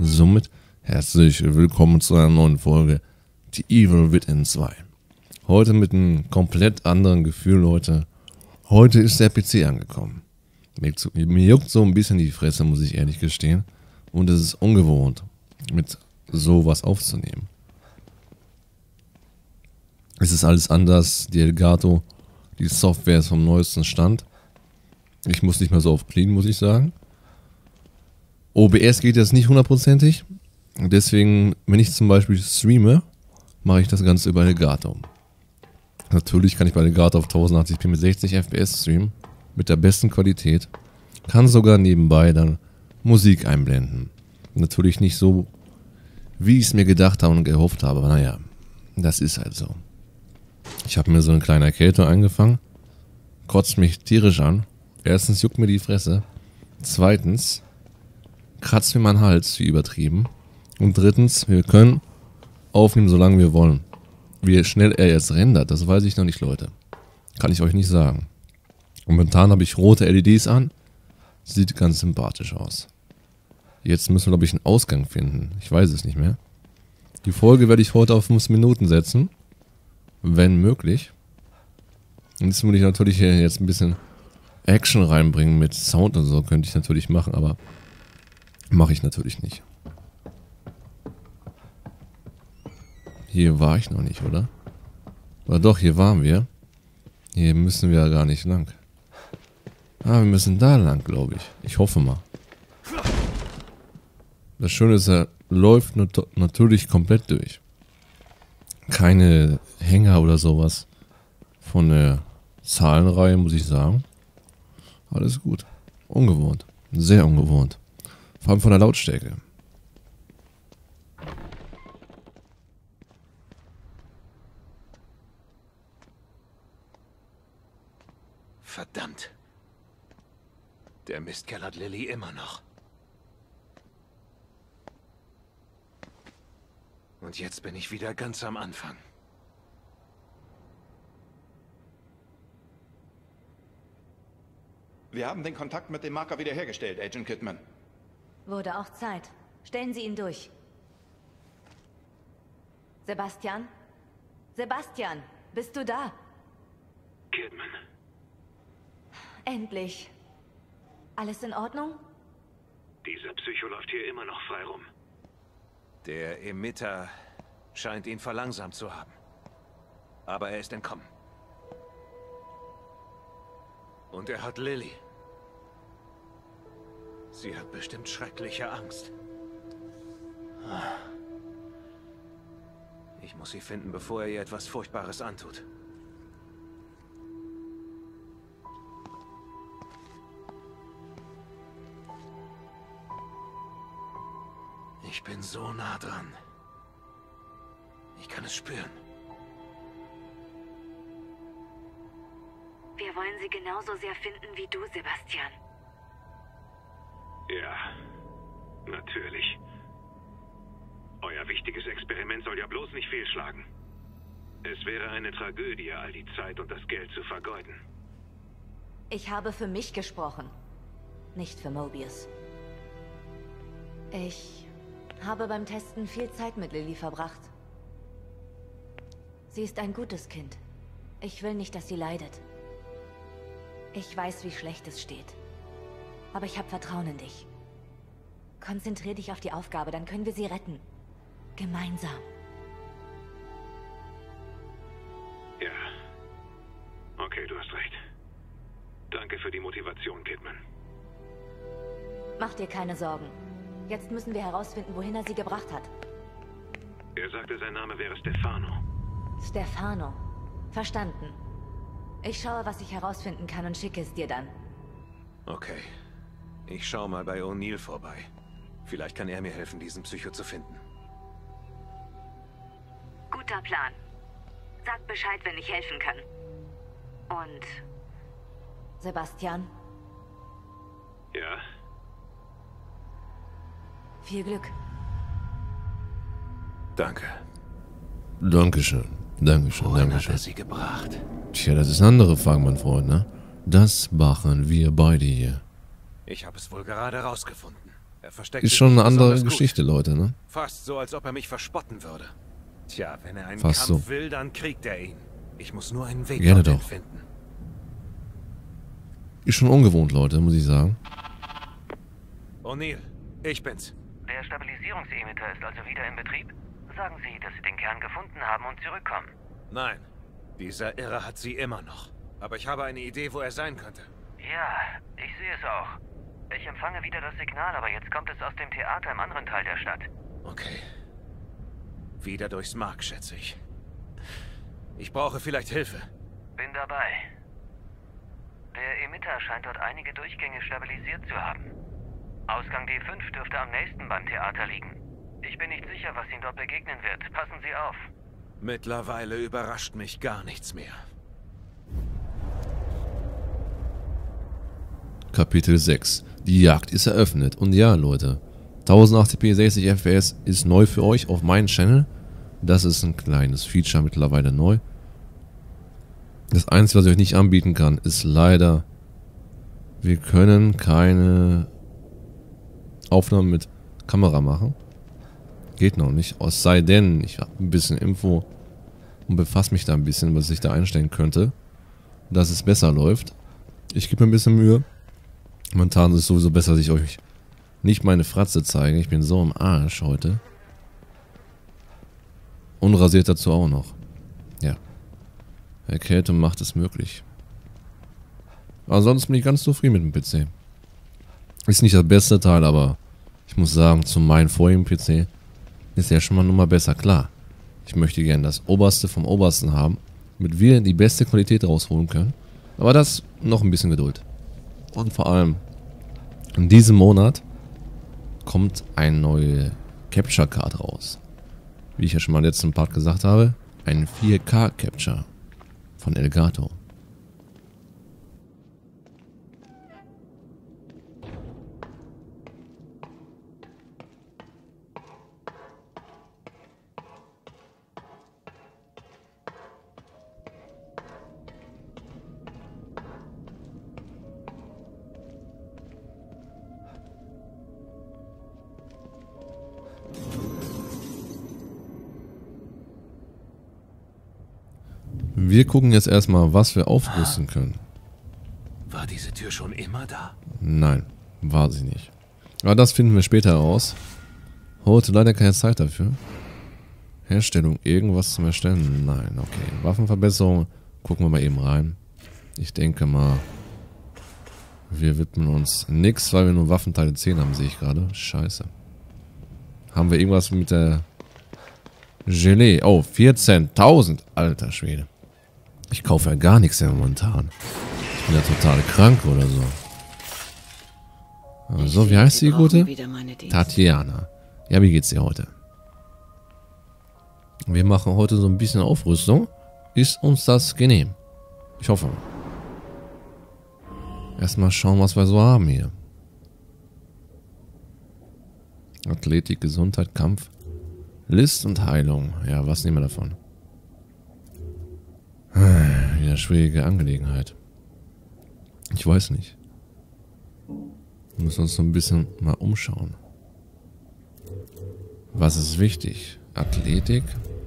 somit herzlich willkommen zu einer neuen Folge The Evil Within 2. Heute mit einem komplett anderen Gefühl, Leute. Heute ist der PC angekommen. Mir juckt so ein bisschen die Fresse, muss ich ehrlich gestehen. Und es ist ungewohnt, mit sowas aufzunehmen. Es ist alles anders. Die Elgato, die Software ist vom neuesten Stand. Ich muss nicht mehr so oft clean, muss ich sagen. OBS geht jetzt nicht hundertprozentig. Deswegen, wenn ich zum Beispiel streame, mache ich das Ganze über Elgato. Natürlich kann ich bei Elgato auf 1080p mit 60 FPS streamen. Mit der besten Qualität. Kann sogar nebenbei dann Musik einblenden. Natürlich nicht so, wie ich es mir gedacht habe und gehofft habe. Aber naja, das ist halt so. Ich habe mir so eine kleine Erkältung eingefangen. Kotzt mich tierisch an. Erstens juckt mir die Fresse. Zweitens kratzt mir mein Hals, wie übertrieben. Und drittens, wir können aufnehmen, solange wir wollen. Wie schnell er jetzt rendert, das weiß ich noch nicht, Leute. Kann ich euch nicht sagen. Momentan habe ich rote LEDs an. Sieht ganz sympathisch aus. Jetzt müssen wir, glaube ich, einen Ausgang finden. Ich weiß es nicht mehr. Die Folge werde ich heute auf 5 Minuten setzen. Wenn möglich. Und jetzt will ich natürlich hier jetzt ein bisschen Action reinbringen mit Sound und so. Könnte ich natürlich machen, aber mache ich natürlich nicht. Hier war ich noch nicht, oder? Oder doch, hier waren wir. Hier müssen wir ja gar nicht lang. Ah, wir müssen da lang, glaube ich. Ich hoffe mal. Das Schöne ist, er läuft natürlich komplett durch. Keine Hänger oder sowas von der Zahlenreihe, muss ich sagen. Alles gut. Ungewohnt. Sehr ungewohnt. Vor allem von der Lautstärke. Verdammt. Der Mistkerl hat Lilly immer noch. Und jetzt bin ich wieder ganz am Anfang. Wir haben den Kontakt mit dem Marker wiederhergestellt, Agent Kidman. Wurde auch Zeit. Stellen Sie ihn durch. Sebastian? Sebastian, bist du da? Kidman. Endlich. Alles in Ordnung? Dieser Psycho läuft hier immer noch frei rum. Der Emitter scheint ihn verlangsamt zu haben. Aber er ist entkommen. Und er hat Lilly. Sie hat bestimmt schreckliche Angst. Ich muss sie finden, bevor er ihr etwas Furchtbares antut. Ich bin so nah dran. Ich kann es spüren. Wir wollen sie genauso sehr finden wie du, Sebastian. Ja, natürlich. Euer wichtiges Experiment soll ja bloß nicht fehlschlagen. Es wäre eine Tragödie, all die Zeit und das Geld zu vergeuden. Ich habe für mich gesprochen, nicht für Mobius. Ich habe beim Testen viel Zeit mit Lilly verbracht. Sie ist ein gutes Kind. Ich will nicht, dass sie leidet. Ich weiß, wie schlecht es steht. Aber ich habe Vertrauen in dich. Konzentrier dich auf die Aufgabe, dann können wir sie retten. Gemeinsam. Ja. Okay, du hast recht. Danke für die Motivation, Kidman. Mach dir keine Sorgen. Jetzt müssen wir herausfinden, wohin er sie gebracht hat. Er sagte, sein Name wäre Stefano. Stefano. Verstanden. Ich schaue, was ich herausfinden kann und schicke es dir dann. Okay. Ich schaue mal bei O'Neill vorbei. Vielleicht kann er mir helfen, diesen Psycho zu finden. Guter Plan. Sag Bescheid, wenn ich helfen kann. Und... Sebastian? Ja? Viel Glück. Danke. Dankeschön. Dankeschön, Wohin hat Dankeschön. er sie gebracht? Tja, das ist eine andere Frage, mein Freund, ne? Das machen wir beide hier. Ich habe es wohl gerade rausgefunden. Er versteckt Ist sich schon nicht eine andere besonders gut. Geschichte, Leute, ne? Fast so, als ob er mich verspotten würde. Tja, wenn er einen Fast Kampf so. will, dann kriegt er ihn. Ich muss nur einen Weg Gerne dorthin doch. finden. Ist schon ungewohnt, Leute, muss ich sagen. O'Neill, ich bin's. Der Stabilisierungsemitter ist also wieder in Betrieb? Sagen Sie, dass Sie den Kern gefunden haben und zurückkommen. Nein, dieser Irre hat sie immer noch. Aber ich habe eine Idee, wo er sein könnte. Ja, ich sehe es auch. Ich empfange wieder das Signal, aber jetzt kommt es aus dem Theater im anderen Teil der Stadt. Okay. Wieder durchs Mark, schätze ich. Ich brauche vielleicht Hilfe. Bin dabei. Der Emitter scheint dort einige Durchgänge stabilisiert zu haben. Ausgang D5 dürfte am nächsten beim Theater liegen. Ich bin nicht sicher, was Ihnen dort begegnen wird. Passen Sie auf. Mittlerweile überrascht mich gar nichts mehr. Kapitel 6. Die Jagd ist eröffnet. Und ja, Leute, 1080p 60 FPS ist neu für euch auf meinem Channel. Das ist ein kleines Feature mittlerweile neu. Das Einzige, was ich euch nicht anbieten kann, ist leider, wir können keine Aufnahmen mit Kamera machen. Geht noch nicht. Es sei denn, ich habe ein bisschen Info und befasse mich da ein bisschen, was ich da einstellen könnte, dass es besser läuft. Ich gebe mir ein bisschen Mühe. Momentan ist es sowieso besser, dass ich euch nicht meine Fratze zeige. Ich bin so im Arsch heute. Unrasiert dazu auch noch. Ja. Erkältung macht es möglich. Ansonsten bin ich ganz zufrieden mit dem PC. Ist nicht das beste Teil, aber ich muss sagen, zu meinem vorigen PC ist ja schon mal Nummer besser. Klar, ich möchte gerne das Oberste vom Obersten haben, damit wir die beste Qualität rausholen können. Aber das noch ein bisschen Geduld. Und vor allem, in diesem Monat kommt eine neue Capture Card raus. Wie ich ja schon mal im letzten Part gesagt habe, ein 4K Capture von Elgato. Wir gucken jetzt erstmal, was wir aufrüsten können. War diese Tür schon immer da? Nein, war sie nicht. Aber das finden wir später heraus. Heute leider keine Zeit dafür. Herstellung, irgendwas zum Erstellen? Nein, okay. Waffenverbesserung, gucken wir mal eben rein. Ich denke mal, wir widmen uns nichts, weil wir nur Waffenteile 10 haben, sehe ich gerade. Scheiße. Haben wir irgendwas mit der Gelee? Oh, 14.000. Alter Schwede. Ich kaufe ja gar nichts mehr momentan. Ich bin ja total krank oder so. Also, wie heißt die gute? Tatjana. Ja, wie geht's dir heute? Wir machen heute so ein bisschen Aufrüstung. Ist uns das genehm? Ich hoffe. Erstmal schauen, was wir so haben hier. Athletik, Gesundheit, Kampf, List und Heilung. Ja, was nehmen wir davon? Wieder schwierige Angelegenheit. Ich weiß nicht. Wir müssen uns so ein bisschen mal umschauen. Was ist wichtig? Athletik?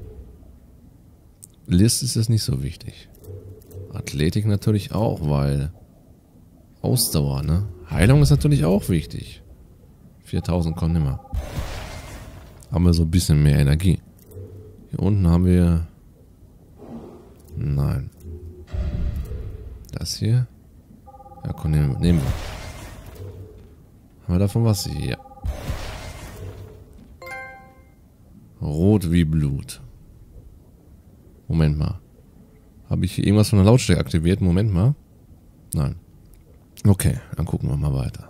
List ist es nicht so wichtig. Athletik natürlich auch, weil Ausdauer, ne? Heilung ist natürlich auch wichtig. 4000 kommen immer. Haben wir so ein bisschen mehr Energie. Hier unten haben wir... Nein. Das hier? Ja, komm, nehmen wir. Haben wir davon was? Ja. Rot wie Blut. Moment mal. Habe ich hier irgendwas von der Lautstärke aktiviert? Moment mal. Nein. Okay, dann gucken wir mal weiter.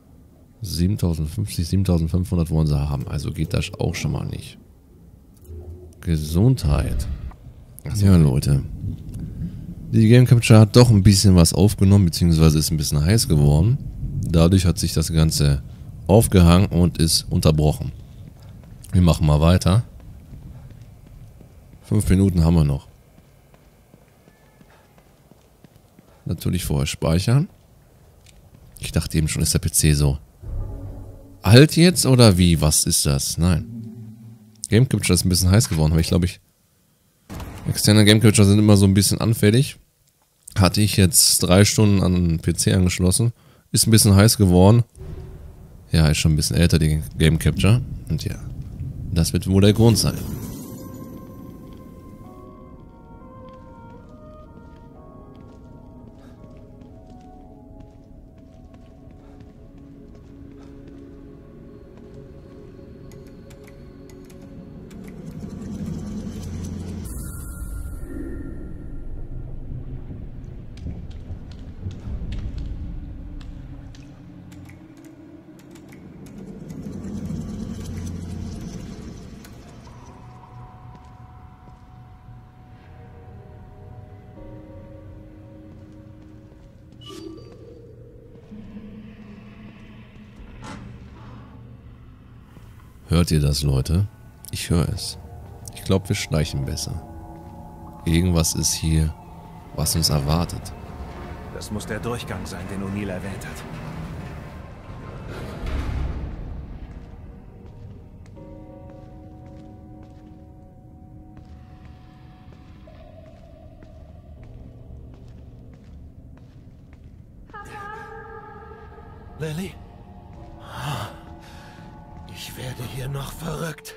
7050, 7500 wollen sie haben. Also geht das auch schon mal nicht. Gesundheit. Ja, Leute. Die Game Capture hat doch ein bisschen was aufgenommen, beziehungsweise ist ein bisschen heiß geworden. Dadurch hat sich das Ganze aufgehangen und ist unterbrochen. Wir machen mal weiter. 5 Minuten haben wir noch. Natürlich vorher speichern. Ich dachte eben schon, ist der PC so Halt jetzt oder wie? Was ist das? Nein. Game Capture ist ein bisschen heiß geworden, aber externe Game Capture sind immer so ein bisschen anfällig. Hatte ich jetzt 3 Stunden an den PC angeschlossen. Ist ein bisschen heiß geworden. Ja, ist schon ein bisschen älter, die Game Capture. Und ja, das wird wohl der Grund sein. Hört ihr das, Leute? Ich höre es. Ich glaube, wir schleichen besser. Irgendwas ist hier, was uns erwartet. Das muss der Durchgang sein, den O'Neill erwähnt hat. Lily? Ich werde hier noch verrückt.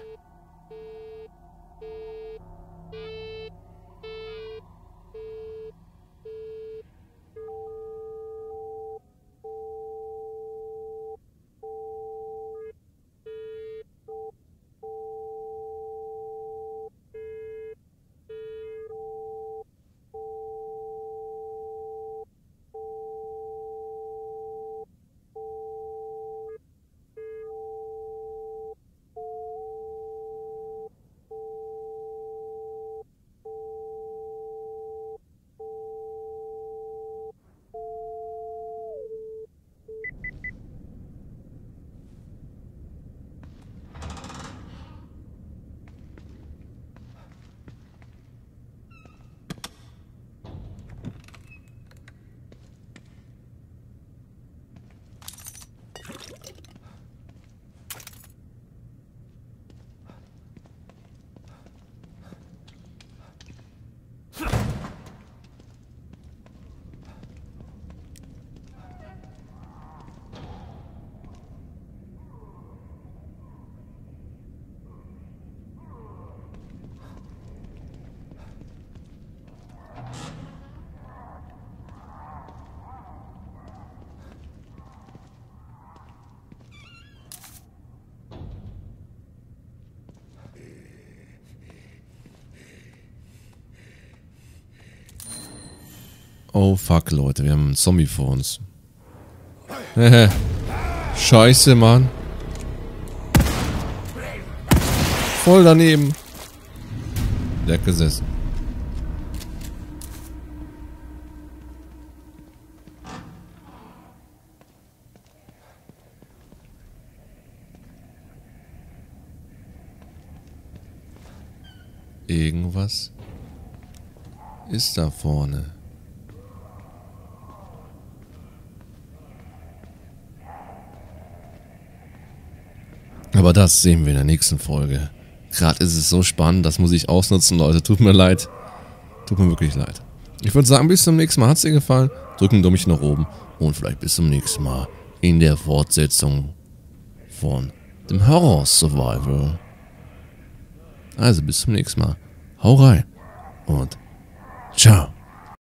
Oh fuck, Leute, wir haben einen Zombie vor uns. Scheiße, Mann. Voll daneben. Der hat gesessen. Irgendwas ist da vorne. Aber das sehen wir in der nächsten Folge. Gerade ist es so spannend, das muss ich ausnutzen, Leute. Tut mir leid. Tut mir wirklich leid. Ich würde sagen, bis zum nächsten Mal. Hat es dir gefallen? Drück ein Däumchen nach oben. Und vielleicht bis zum nächsten Mal in der Fortsetzung von dem Horror Survival. Also bis zum nächsten Mal. Hau rein. Und ciao.